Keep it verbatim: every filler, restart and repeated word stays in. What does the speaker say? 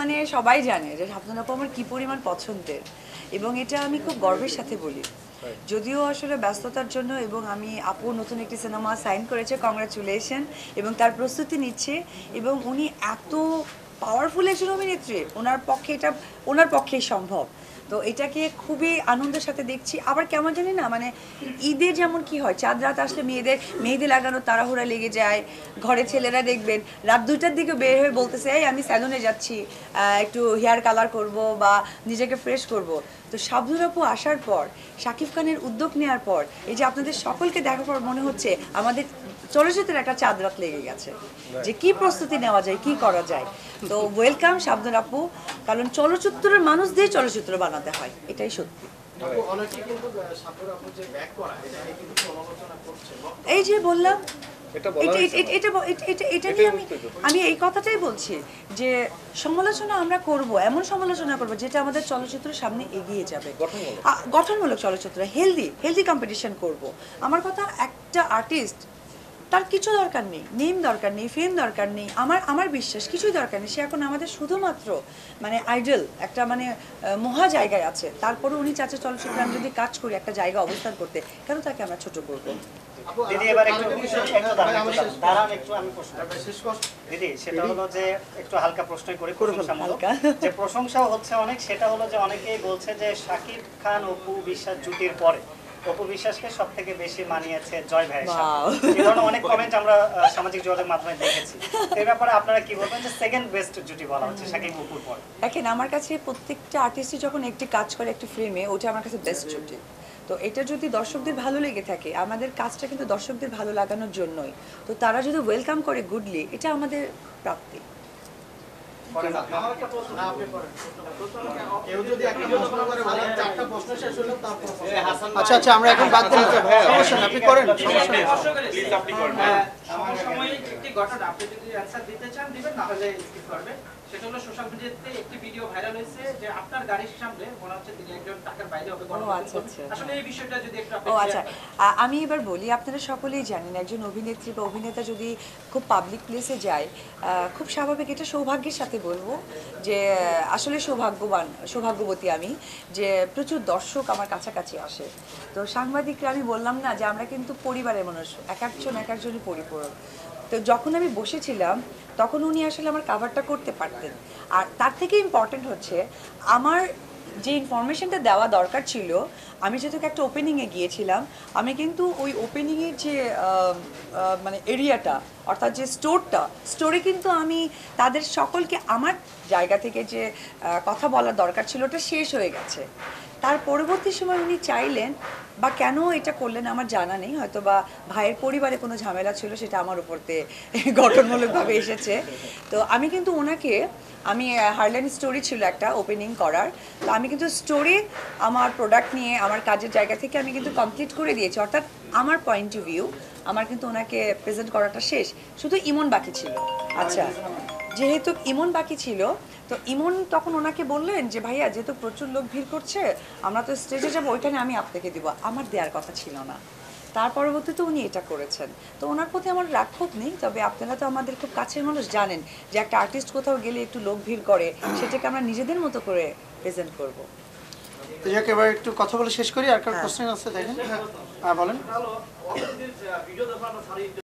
মানে সবাই জানে যে শাবনূর আপু আমার কি পরিমাণ পছন্দের, এবং এটা আমি খুব গর্বের সাথে বলি। যদিও আসলে ব্যস্ততার জন্য, এবং আমি আপু নতুন একটি সিনেমা সাইন করেছে, কংগ্রাচুলেশন, এবং তার প্রস্তুতি নিচ্ছে, এবং উনি এত পাওয়ারফুল একজন অভিনেত্রী, ওনার পক্ষে এটা ওনার পক্ষেই সম্ভব। তো এটাকে খুবই আনন্দের সাথে দেখছি। আবার কেমন জানি না, মানে ঈদে যেমন কি হয়, চাঁদ রাত আসলে মেয়েদের মেহেদি লাগানো তাড়াহুড়া লেগে যায়, ঘরে ছেলেরা দেখবেন রাত দুইটার দিকে বের হয়ে বলতেছে এই আমি স্যালুনে যাচ্ছি, একটু হেয়ার কালার করব বা নিজেকে ফ্রেশ করব। তো শাবনূর আপু আসার পর, শাকিব খানের উদ্যোগ নেওয়ার পর, এই যে আপনাদের সকলকে দেখার পর মনে হচ্ছে আমাদের চলচ্চিত্রের একটা চাঁদ রাত লেগে গেছে, যে কি প্রস্তুতি নেওয়া যায়, কি করা যায়। তো ওয়েলকাম শাবনূর আপু, কারণ চলচ্চিত্রের মানুষ দিয়ে চলচ্চিত্র বানাতে হয়, এটাই সত্যি। এই যে বললাম, এটা নিয়ে আমি আমি এই কথাটাই বলছি যে সমালোচনা আমরা করব, এমন সমালোচনা করব যেটা আমাদের চলচ্চিত্রের সামনে এগিয়ে যাবে, গঠনমূলক চলচ্চিত্র, হেলদি হেলদি কম্পিটিশন করব। আমার কথা, একটা আর্টিস্ট তার কিছু দরকার নেই, নেম দরকার নেই, ফেম দরকার নেই, আমার আমার বিশ্বাস কিছুই দরকার নেই। সে এখন আমাদের শুধুমাত্র মানে আইডল, একটা মানে মহা জায়গায় আছে। তারপরে উনি চাচ্ছে চলচ্চিত্রে আমি যদি কাজ করি, একটা জায়গা অবস্থান করতে, কেন তাকে আমরা ছোট করবো? দিদি এবার একটু দাঁড়ান, একটু আমি প্রশ্ন দিদি, সেটা হলো যে একটু হালকা প্রশ্নই করে, প্রশংসামূলক যে প্রশংসা হচ্ছে অনেক, সেটা হলো যে অনেকেই বলছে যে শাকিব খান অপু বিশ্বাস জুটির পরে অপু বিশ্বাসকে সব থেকে বেশি মানিয়েছে জয় ভাইয়ের সাথে। এই ধরনের অনেক কমেন্ট আমরা সামাজিক যোগাযোগ মাধ্যমে দেখেছি। এই ব্যাপারে আপনারা কি বলবেন যে সেকেন্ড বেস্ট জুটি বলা হচ্ছে শাকিব অপুর পর? দেখেন, আমার কাছে প্রত্যেকটা আর্টিস্টই যখন একটি কাজ করে একটি ফিল্মে, ওটা আমার কাছে বেস্ট জুটি। তো এটা যদি দর্শকদের ভালো লেগে থাকে, আমাদের কাজটা কিন্তু দর্শকদের ভালো লাগানোর জন্যই, তো তারা যদি ওয়েলকাম করে গুডলি, এটা আমাদের প্রাপ্তি। আচ্ছা আচ্ছা, আমরা এখন বাদ দিলাম, সমস্যা না, আপনি করেন, সমস্যা নেই। প্লিজ আপনি করেন। সমসাময়িক একটি ঘটনা আপনি যদি অ্যানসার দিতে চান দিবেন, না হলে স্কিপ করবেন। সেটা হলো সোশ্যাল মিডিয়াতে একটি ভিডিও ভাইরাল হয়েছে যে আপনার গাড়ির সামনে মনে হচ্ছে তিনি একজন টাকার বাইরে হবে। আসলে এই বিষয়টা যদি একটু আপনি। ও আচ্ছা, আমি এবার বলি, আপনারা সকলেই জানেন একজন অভিনেত্রী বা অভিনেতা যদি খুব পাবলিক প্লেসে যায়, খুব স্বাভাবিক, এটা সৌভাগ্যের সাথে বলবো যে আসলে সৌভাগ্যবান সৌভাগ্যবতী আমি যে প্রচুর দর্শক আমার কাছাকাছি আসে। তো সাংবাদিকরা, আমি বললাম না যে আমরা কিন্তু পরিবারের মানুষ, এক একজন এক একজনই পরিপূরক। তো যখন আমি বসেছিলাম তখন উনি আসলে আমার কাভারটা করতে পারতেন। আর তার থেকে ইম্পর্টেন্ট হচ্ছে আমার যে ইনফরমেশনটা দেওয়া দরকার ছিল, আমি যেহেতু একটা ওপেনিংয়ে গিয়েছিলাম, আমি কিন্তু ওই ওপেনিংয়ের যে মানে এরিয়াটা, অর্থাৎ যে স্টোরটা, স্টোরে কিন্তু আমি তাদের সকলকে আমার জায়গা থেকে যে কথা বলার দরকার ছিল ওটা শেষ হয়ে গেছে। তার পরবর্তী সময় উনি চাইলেন, বা কেন এটা করলেন আমার জানা নেই, হয়তো বা ভাইয়ের পরিবারে কোনো ঝামেলা ছিল, সেটা আমার উপরতে গঠনমূলকভাবে এসেছে। তো আমি কিন্তু ওনাকে, আমি হারল্যান্ড স্টোরি ছিল একটা ওপেনিং করার, তো আমি কিন্তু স্টোরি আমার প্রোডাক্ট নিয়ে আমার কাজের জায়গা থেকে আমি কিন্তু কমপ্লিট করে দিয়েছি, অর্থাৎ আমার পয়েন্ট অফ ভিউ আমার কিন্তু ওনাকে প্রেজেন্ট করাটা শেষ, শুধু ইমন বাকি ছিল। আচ্ছা, যেহেতু ইমন বাকি ছিল, তো ইমন তখন ওনাকে বললেন যে ভাইয়া যেহেতু প্রচুর লোক ভিড় করছে, আমরা তো স্টেজে যাবো, ওইখানে আমি আপনাকে দিব, আমার দেওয়ার কথা ছিল না। তার পরবর্তীতে উনি এটা করেছেন। তো ওনার প্রতি আমার রাক্ষোভ নেই, তবে আপনারা তো আমাদের খুব কাছের মানুষ, জানেন যে একটা আর্টিস্ট কোথাও গেলে একটু লোক ভিড় করে, সেটাকে আমরা নিজেদের মতো করে প্রেজেন্ট করবো। তো যাক, এবার একটু কথা বলে শেষ করি। আর কার কোশ্চেন আছে দেখেন, হ্যাঁ বলেন।